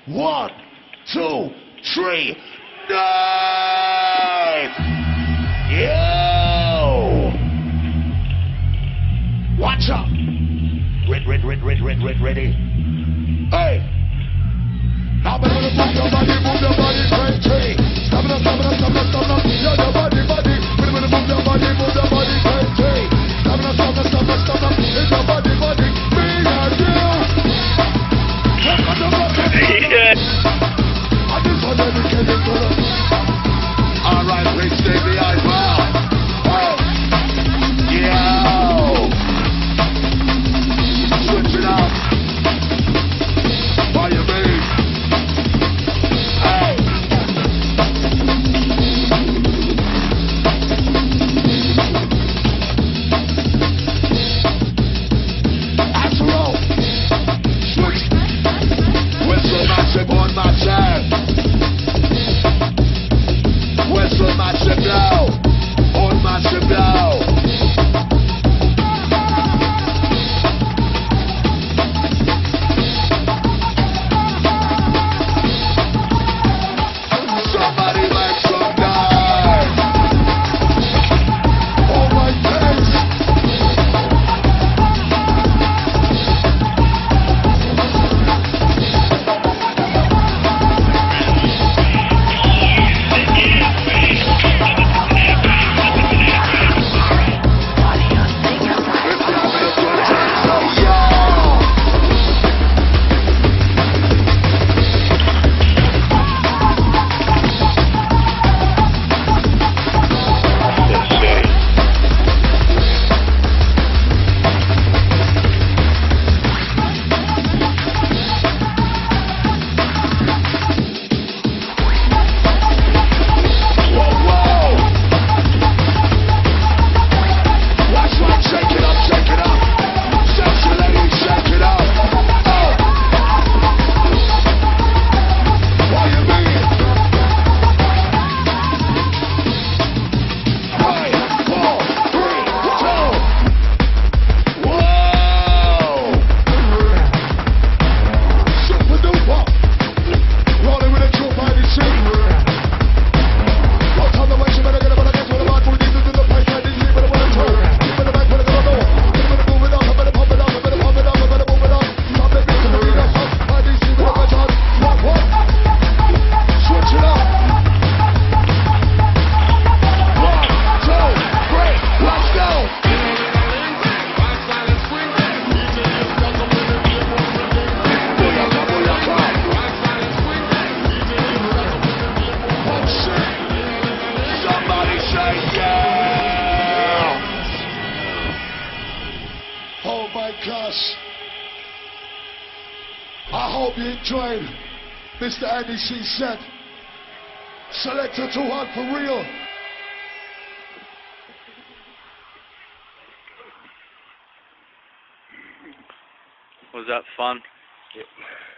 1, 2, 3, dive! Yo! Watch out! Ready. Hey! Now better move your body crazy. Stop it up. Yo, your body. Better move your body crazy. Stop it up. It's your body. Me and you. I just want to dedicate it to them. Alright, please stay behind well. Yo! Switch it up. By your mean? Hey! Afro! Switch. Whistle massive on my chest. Whistle massive now. On massive now. Somebody make some noise. Oh my days. Oh my gosh. I hope you enjoyed Mr. Andy C set. Selector 2 hot for real. Was that fun? Yep.